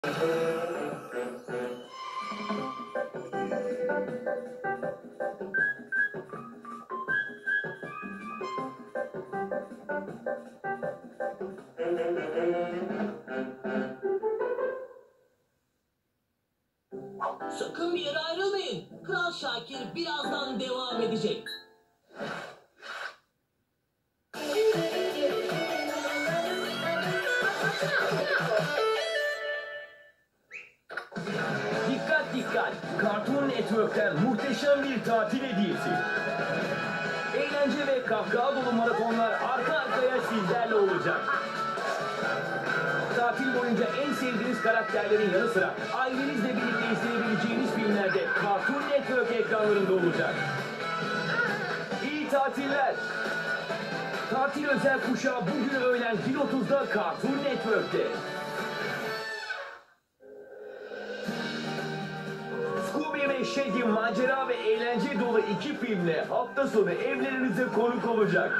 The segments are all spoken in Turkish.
Sakın bir yere ayrılmayın. Kral Şakir birazdan devam edecek. Dikkat dikkat! Cartoon Network'ten muhteşem bir tatil hediyesi. Eğlence ve kahkaha dolu maratonlar arka arkaya sizlerle olacak. Tatil boyunca en sevdiğiniz karakterlerin yanı sıra ailenizle birlikte izleyebileceğiniz filmler de Cartoon Network ekranlarında olacak. İyi tatiller! Tatil özel kuşağı bugün öğlen 1.30'da Cartoon Network'te. Scooby ve Shaggy macera ve eğlence dolu iki filmle hafta sonu evlerinize konuk olacak.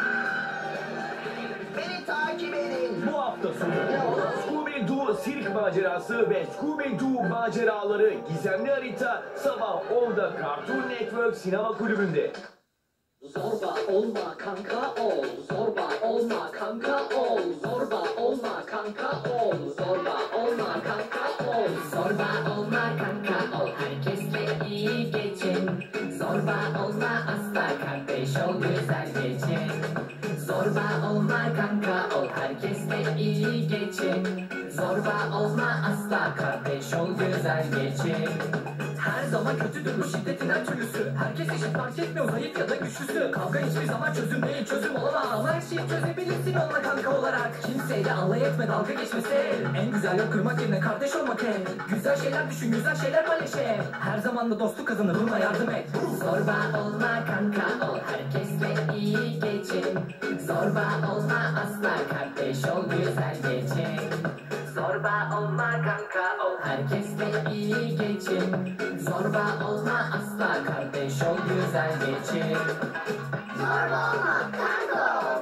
Beni takip edin. Bu hafta sonu Scooby-Doo sirk macerası ve Scooby-Doo maceraları gizemli harita sabah 10'da Cartoon Network Sinema Kulübü'nde. Zorba olma kanka ol. Zorba olma kanka ol. Zorba olma kanka ol. Zorba olma kanka ol. Zorba olma kanka ol, herkesle iyi geçin. Zorba olma asla, kardeş ol, güzel geçin. Zorba olma kanka ol, herkesle iyi geçin. Zorba olma asla, kardeş ol, güzel geçin. Her zaman kötüdür bu şiddetin her türlüsü. Herkes eşit, fark etmiyor zayıf ya da güçlüsü. Kavga hiçbir zaman çözüm değil, çözüm olamaz. Ama her şeyi çözebilirsin onunla kanka olarak. Kimseyle alay etme, dalga geçmesi. En güzel yok kırmak yerine kardeş olmak hep. Güzel şeyler düşün, güzel şeyler paylaşın. Her zaman da dostluk kazanır, buna yardım et. Zorba olma kanka ol, herkesle iyi geçin. Zorba olma asla, kardeş ol, güzel geçin. Zorba olma kanka ol, herkesle iyi geçin. Zorba olma asla, kardeş ol, güzel geçin. Zorba olma kanka ol.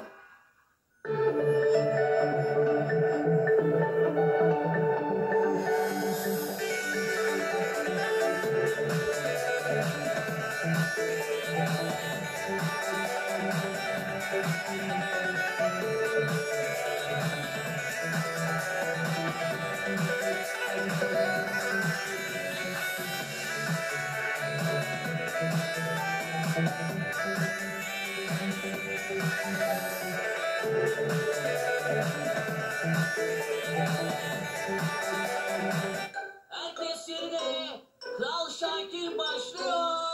Herkes yerine. Kral Şakir başlıyor.